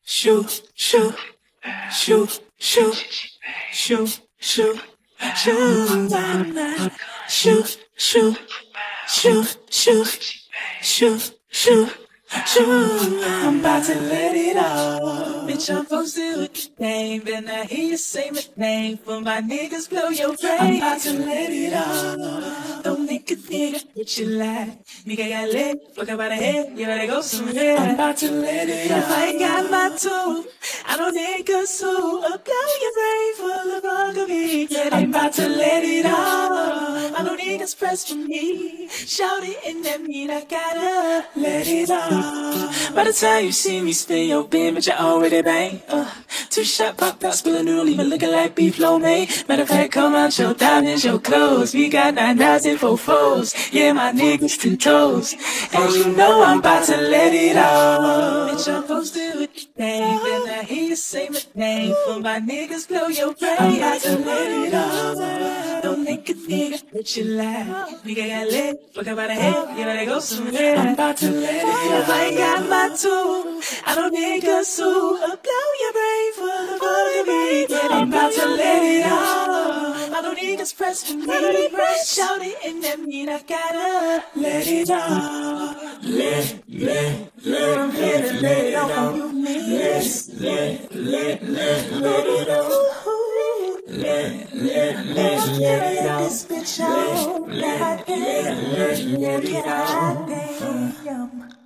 Shoot, shoot, shoot, shoot, shoot, shoot, shoot, shoot, shoot, shoot, shoot, shoot, shoot, shoot. I'm about to let it out. Bitch, I'm posted with the name, and I hear you say my name. For my niggas blow your brain. I'm about to let it out. Don't make a nigga what you like. Nigga got lit, fuck about the head, you better go somewhere. I'm about to let it out. If I ain't got my tool, I don't think a soul. I'll blow your brain full of rugby. Yeah, I'm about to let it out. I don't need a press for me. Shout it and that mean I gotta let it out. By the time you see me spin your bin, but you already bang. Two shot popped out, spill a noodle, even looking like beef lo mein. Matter of fact, come out your diamonds, your clothes. We got 9,000 foes. Yeah, my niggas 10 toes. And you know I'm about to let it out. Bitch, I'm posted with the name, and I hear you say my name. For my niggas blow your brain. I'm about to let it out. Don't make a nigga what you like. Nigga got lit, fuck about the head, you better go somewhere. I'm about to let it out. If I ain't got my tool, I don't need a soul. I'll blow your brain full of rugby. Yeah, I'm about to let it out. I don't need a press for me. Shout it and that mean I gotta let it out. Let it out. Let it out. Let this bitch out. Let it out.